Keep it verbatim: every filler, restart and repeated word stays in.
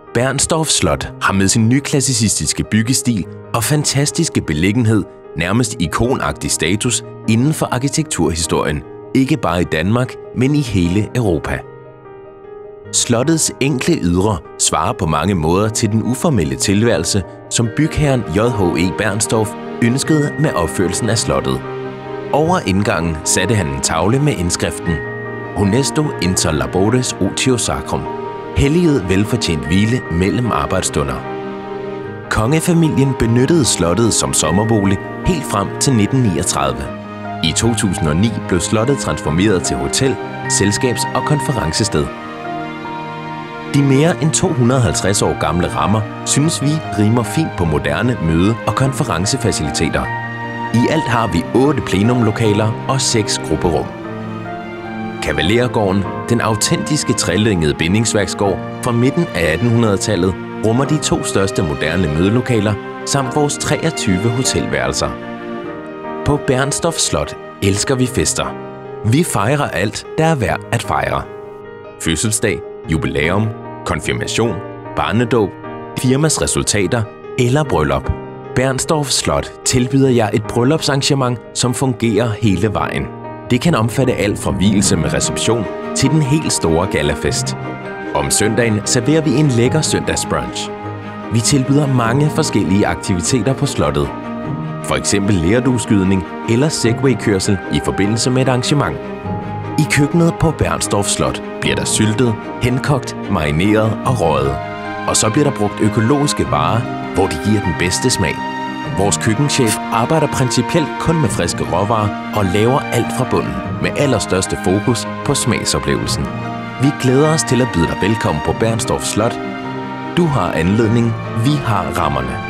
Bernstorff Slot har med sin nyklassicistiske byggestil og fantastiske beliggenhed nærmest ikonagtig status inden for arkitekturhistorien, ikke bare i Danmark, men i hele Europa. Slottets enkle ydre svarer på mange måder til den uformelle tilværelse, som bygherren J H E Bernstorff ønskede med opførelsen af slottet. Over indgangen satte han en tavle med indskriften Honesto inter labores otio sacrum, helliget velfortjent hvile mellem arbejdsstunder. Kongefamilien benyttede slottet som sommerbolig helt frem til nitten niogtredive. I to tusind og ni blev slottet transformeret til hotel, selskabs- og konferencested. De mere end to hundrede og halvtreds år gamle rammer synes vi rimer fint på moderne møde- og konferencefaciliteter. I alt har vi otte plenumlokaler og seks grupperum. Kavalergården, den autentiske trelængede bindingsværksgård fra midten af attenhundredetallet, rummer de to største moderne mødelokaler samt vores treogtyve hotelværelser. På Bernstorff Slot elsker vi fester. Vi fejrer alt, der er værd at fejre. Fødselsdag, jubilæum, konfirmation, barnedåb, firmas resultater eller bryllup. Bernstorff Slot tilbyder jer et bryllupsarrangement, som fungerer hele vejen. Det kan omfatte alt fra vielse med reception til den helt store gallafest. Om søndagen serverer vi en lækker søndagsbrunch. Vi tilbyder mange forskellige aktiviteter på slottet. For eksempel lerdueskydning eller segwaykørsel i forbindelse med et arrangement. I køkkenet på Bernstorff Slot bliver der syltet, henkogt, marineret og røget. Og så bliver der brugt økologiske varer, hvor de giver den bedste smag. Vores køkkenchef arbejder principielt kun med friske råvarer og laver alt fra bunden med allerstørste fokus på smagsoplevelsen. Vi glæder os til at byde dig velkommen på Bernstorff Slot. Du har anledning, vi har rammerne.